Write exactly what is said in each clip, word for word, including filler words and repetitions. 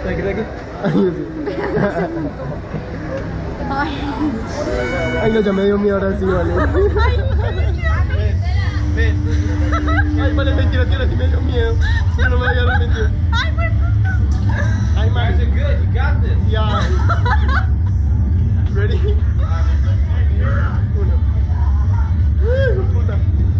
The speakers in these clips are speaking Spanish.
¿Te crees que? Ay, Ay, no, ya me dio miedo ahora sí, vale. Ay, vale, mentira, tío, sí me dio miedo. Yo no me había arrepentido. ay, pues. Ay, man. Good, you got this. Yeah. Ready? Uno. Ay, puta.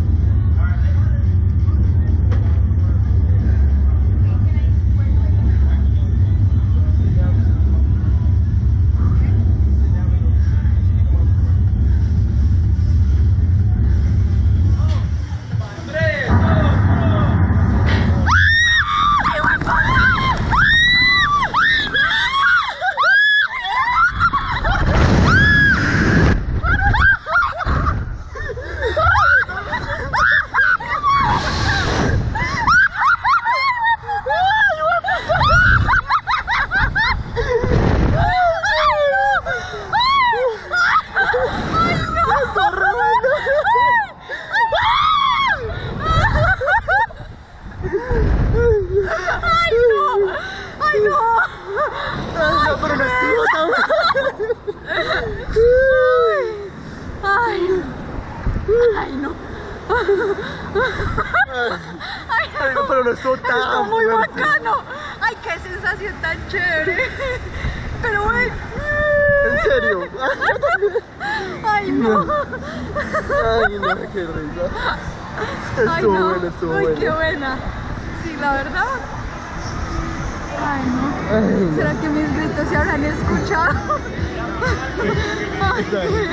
Ay, no, pero no estuvo tan Estuvo muy fuerte. bacano. Ay, qué sensación tan chévere. Pero bueno. ¿En serio? Ay, no. Ay, no, qué risa. Ay, Estuvo no. bueno, estuvo Ay, bueno. qué buena. Sí, la verdad. Ay, no. Ay, no. ¿Será que mis gritos se habrán escuchado? Ay,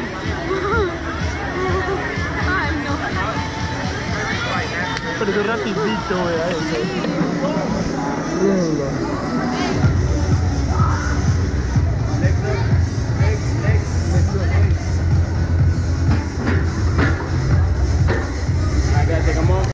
ay, no. Pero eso rapidito, vea eso. Venga.